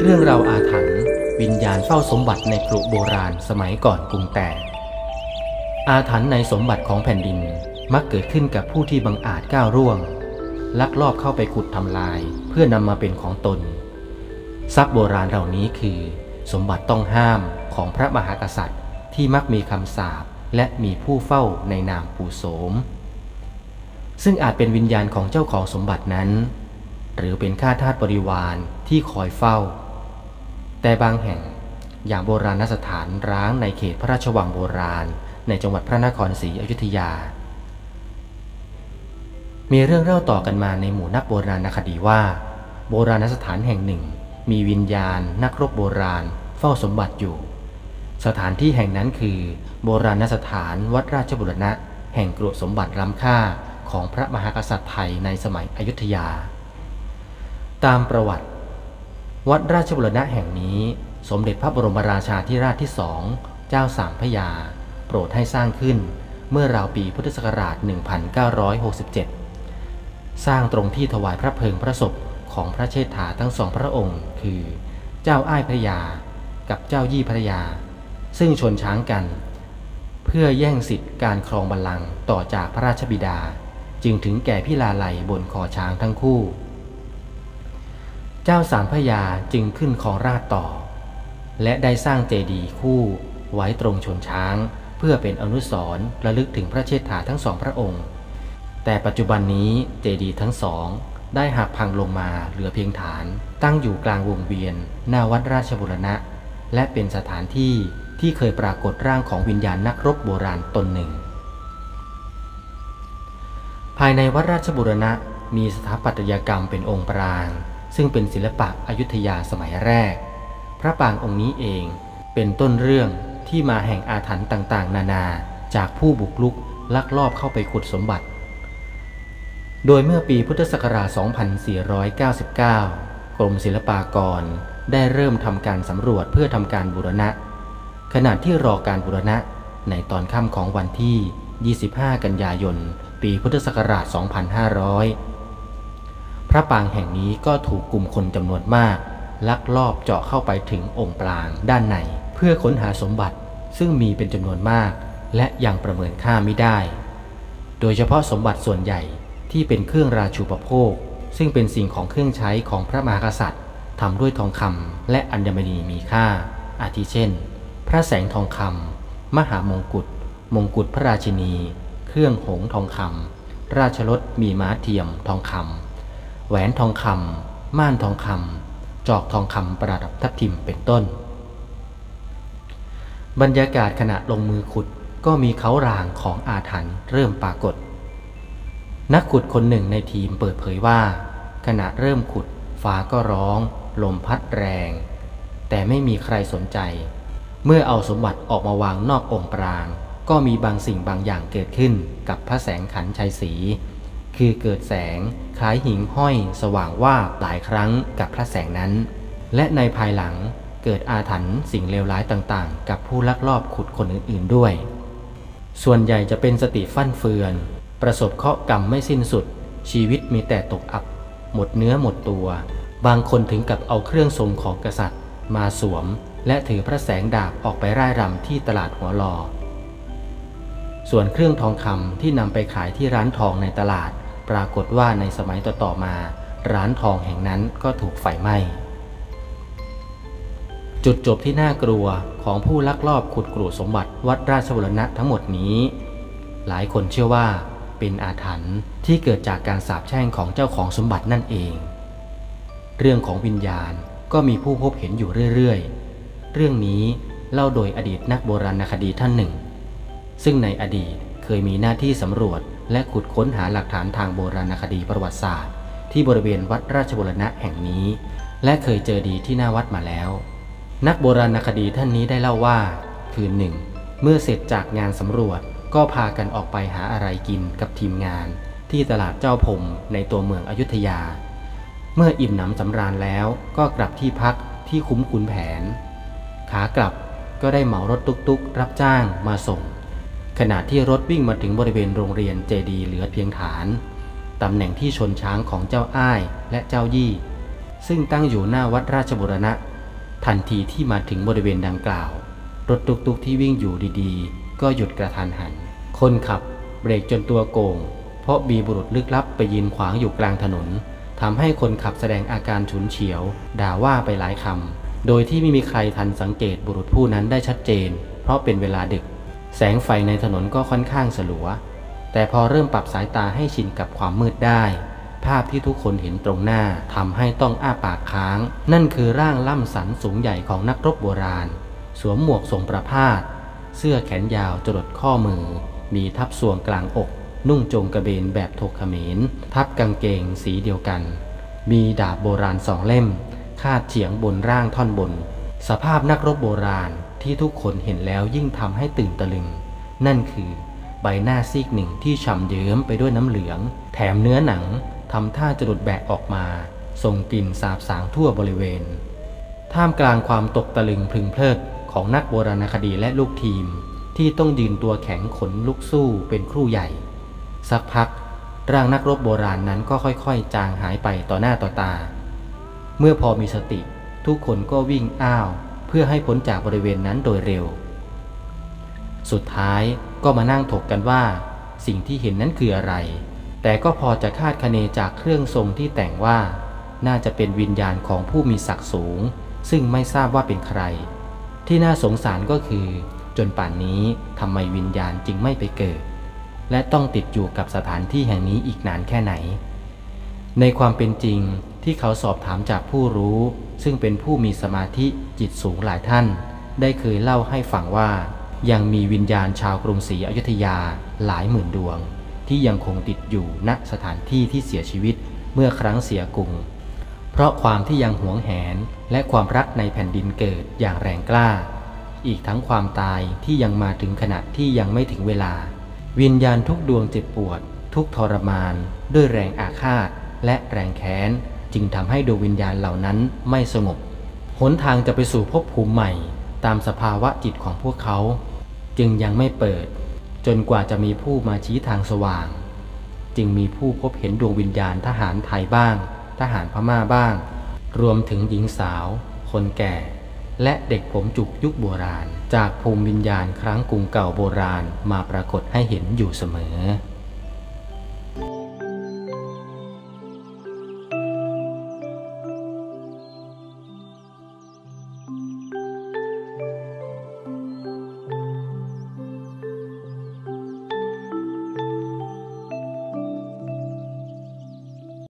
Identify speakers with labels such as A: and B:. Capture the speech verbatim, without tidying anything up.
A: เรื่องราวอาถรรพ์วิญญาณเฝ้าสมบัติในกรุโบราณสมัยก่อนกรุงแตกอาถรรพ์ในสมบัติของแผ่นดินมักเกิดขึ้นกับผู้ที่บังอาจก้าวร่วงลักลอบเข้าไปขุดทำลายเพื่อนำมาเป็นของตนทรัพย์โบราณเหล่านี้คือสมบัติต้องห้ามของพระมหากษัตริย์ที่มักมีคำสาปและมีผู้เฝ้าในนามปู่โสมซึ่งอาจเป็นวิญญาณของเจ้าของสมบัตินั้นหรือเป็นข้าทาสบริวารที่คอยเฝ้าแต่บางแห่งอย่างโบราณสถานร้างในเขตพระราชวังโบราณในจังหวัดพระนครศรีอยุธยามีเรื่องเล่าต่อกันมาในหมู่นักโบราณคดีว่าโบราณสถานแห่งหนึ่งมีวิญญาณนักรบโบราณเฝ้าสมบัติอยู่สถานที่แห่งนั้นคือโบราณสถานวัดราชบูรณะแห่งกรุสมบัติล้ำค่าของพระมหากษัตริย์ไทยในสมัยอยุธยาตามประวัติวัดราชบูรณะแห่งนี้สมเด็จพระบรมราชาธิราชที่สองเจ้าสามพระยาโปรดให้สร้างขึ้นเมื่อราวปีพุทธศักราช หนึ่งพันเก้าร้อยหกสิบเจ็ด สร้างตรงที่ถวายพระเพลิงพระศพของพระเชษฐาทั้งสองพระองค์คือเจ้าอ้ายพระยากับเจ้ายี่พระยาซึ่งชนช้างกันเพื่อแย่งสิทธิการครองบัลลังก์ต่อจากพระราชบิดาจึงถึงแก่พิลาไลยบนคอช้างทั้งคู่เจ้าสามพระยาจึงขึ้นครองราชย์ต่อและได้สร้างเจดีย์คู่ไว้ตรงชนช้างเพื่อเป็นอนุสรณ์ระลึกถึงพระเชษฐาทั้งสองพระองค์แต่ปัจจุบันนี้เจดีย์ทั้งสองได้หักพังลงมาเหลือเพียงฐานตั้งอยู่กลางวงเวียนหน้าวัดราชบูรณะและเป็นสถานที่ที่เคยปรากฏร่างของวิญญาณนักรบโบราณตนหนึ่งภายในวัดราชบูรณะมีสถาปัตยกรรมเป็นองค์ปรางซึ่งเป็นศิลปะอยุธยาสมัยแรกพระปรางองค์นี้เองเป็นต้นเรื่องที่มาแห่งอาถรรพ์ต่างๆนานาจากผู้บุกรุกลักลอบเข้าไปขุดสมบัติโดยเมื่อปีพุทธศักราช สองพันสี่ร้อยเก้าสิบเก้า กรมศิลปากรได้เริ่มทำการสำรวจเพื่อทำการบูรณะขณะที่รอการบูรณะในตอนค่ำของวันที่ ยี่สิบห้า กันยายน ปีพุทธศักราช สองพันห้าร้อย พระปรางแห่งนี้ก็ถูกกลุ่มคนจำนวนมากลักลอบเจาะเข้าไปถึงองค์ปรางด้านในเพื่อค้นหาสมบัติซึ่งมีเป็นจำนวนมากและยังประเมินค่าไม่ได้โดยเฉพาะสมบัติส่วนใหญ่ที่เป็นเครื่องราชูปโภคซึ่งเป็นสิ่งของเครื่องใช้ของพระมหากษัตริย์ทำด้วยทองคำและอัญมณีมีค่าอาทิเช่นพระแสงทองคำมหามงกุฎมงกุฎพระราชินีเครื่องหงส์ทองคำราชรถมีม้าเทียมทองคำแหวนทองคำม่านทองคำจอกทองคำประดับทับทิมเป็นต้นบรรยากาศขณะลงมือขุดก็มีเขารางของอาถรรพ์เริ่มปรากฏนักขุดคนหนึ่งในทีมเปิดเผยว่าขณะเริ่มขุดฟ้าก็ร้องลมพัดแรงแต่ไม่มีใครสนใจเมื่อเอาสมบัติออกมาวางนอกองค์ปรางก็มีบางสิ่งบางอย่างเกิดขึ้นกับพระแสงขันชัยศรีคือเกิดแสงคล้ายหิ่งห้อยสว่างว่าบหลายครั้งกับพระแสงนั้นและในภายหลังเกิดอาถรรพ์สิ่งเลวร้ายต่างๆกับผู้ลักลอบขุดคนอื่นๆด้วยส่วนใหญ่จะเป็นสติฟั่นเฟือนประสบเคราะห์กรรมไม่สิ้นสุดชีวิตมีแต่ตกอับหมดเนื้อหมดตัวบางคนถึงกับเอาเครื่องทรงของกษัตริย์มาสวมและถือพระแสงดาบออกไปร่ายรำที่ตลาดหัวลอส่วนเครื่องทองคำที่นำไปขายที่ร้านทองในตลาดปรากฏว่าในสมัยต่อๆมาร้านทองแห่งนั้นก็ถูกไฟไหม้จุดจบที่น่ากลัวของผู้ลักลอบขุดกรุสมบัติวัดราชบูรณะทั้งหมดนี้หลายคนเชื่อว่าเป็นอาถรรพ์ที่เกิดจากการสาปแช่งของเจ้าของสมบัตินั่นเองเรื่องของวิญญาณก็มีผู้พบเห็นอยู่เรื่อยๆเรื่องนี้เล่าโดยอดีตนักโบราณคดีท่านหนึ่งซึ่งในอดีตเคยมีหน้าที่สำรวจและขุดค้นหาหลักฐานทางโบราณคดีประวัติศาสตร์ที่บริเวณวัดราชบูรณะแห่งนี้และเคยเจอดีที่หน้าวัดมาแล้วนักโบราณคดีท่านนี้ได้เล่าว่าคืนหนึ่งเมื่อเสร็จจากงานสำรวจก็พากันออกไปหาอะไรกินกับทีมงานที่ตลาดเจ้าพรมในตัวเมืองอยุธยาเมื่ออิ่มหนำสำราญแล้วก็กลับที่พักที่คุ้มขุนแผนขากลับก็ได้เหมารถตุ๊กๆรับจ้างมาส่งขณะที่รถวิ่งมาถึงบริเวณโรงเรียนเจดีย์เหลือเพียงฐานตำแหน่งที่ชนช้างของเจ้าอ้ายและเจ้ายี่ซึ่งตั้งอยู่หน้าวัดราชบูรณะทันทีที่มาถึงบริเวณดังกล่าวรถตุกๆที่วิ่งอยู่ดีๆก็หยุดกระทันหันคนขับเบรกจนตัวโก่งเพราะมีบุรุษลึกลับไปยืนขวางอยู่กลางถนนทำให้คนขับแสดงอาการฉุนเฉียวด่าว่าไปหลายคำโดยที่ไม่มีใครทันสังเกตบุรุษผู้นั้นได้ชัดเจนเพราะเป็นเวลาดึกแสงไฟในถนนก็ค่อนข้างสลัวแต่พอเริ่มปรับสายตาให้ชินกับความมืดได้ภาพที่ทุกคนเห็นตรงหน้าทำให้ต้องอ้าปากค้างนั่นคือร่างล่ำสันสูงใหญ่ของนักรบโบราณสวมหมวกทรงประพาสเสื้อแขนยาวจรดข้อมือมีทับส่วงกลางอกนุ่งโจงกระเบนแบบถกเขมรทับกางเกงสีเดียวกันมีดาบโบราณสองเล่มคาดเฉียงบนร่างท่อนบนสภาพนักรบโบราณที่ทุกคนเห็นแล้วยิ่งทำให้ตื่นตะลึงนั่นคือใบหน้าซีกหนึ่งที่ฉ่ำเยิ้มไปด้วยน้ำเหลืองแถมเนื้อหนังทำท่าจะหลุดแบะออกมาส่งกลิ่นสาบสางทั่วบริเวณท่ามกลางความตกตะลึงพึงเพลิดของนักโบราณคดีและลูกทีมที่ต้องยืนตัวแข็งขนลุกสู้เป็นครู่ใหญ่สักพักร่างนักรบโบราณนั้นก็ค่อยๆจางหายไปต่อหน้าต่อตาเมื่อพอมีสติทุกคนก็วิ่งอ้าวเพื่อให้พ้นจากบริเวณนั้นโดยเร็วสุดท้ายก็มานั่งถกกันว่าสิ่งที่เห็นนั้นคืออะไรแต่ก็พอจะคาดคะเนจากเครื่องทรงที่แต่งว่าน่าจะเป็นวิญญาณของผู้มีศักดิ์สูงซึ่งไม่ทราบว่าเป็นใครที่น่าสงสารก็คือจนป่านนี้ทำไมวิญญาณจึงไม่ไปเกิดและต้องติดอยู่กับสถานที่แห่งนี้อีกนานแค่ไหนในความเป็นจริงที่เขาสอบถามจากผู้รู้ซึ่งเป็นผู้มีสมาธิจิตสูงหลายท่านได้เคยเล่าให้ฟังว่ายังมีวิญญาณชาวกรุงศรีอยุธยาหลายหมื่นดวงที่ยังคงติดอยู่ณสถานที่ที่เสียชีวิตเมื่อครั้งเสียกรุงเพราะความที่ยังหวงแหนและความรักในแผ่นดินเกิดอย่างแรงกล้าอีกทั้งความตายที่ยังมาถึงขณะที่ยังไม่ถึงเวลาวิญญาณทุกดวงเจ็บปวดทุกทรมานด้วยแรงอาฆาตและแรงแค้นจึงทำให้ดวงวิญญาณเหล่านั้นไม่สงบหนทางจะไปสู่ภพภูมิใหม่ตามสภาวะจิตของพวกเขาจึงยังไม่เปิดจนกว่าจะมีผู้มาชี้ทางสว่างจึงมีผู้พบเห็นดวงวิญญาณทหารไทยบ้างทหารพม่าบ้างรวมถึงหญิงสาวคนแก่และเด็กผมจุกยุคโบราณจากภูมิวิญญาณครั้งกรุงเก่าโบราณมาปรากฏให้เห็นอยู่เสมอ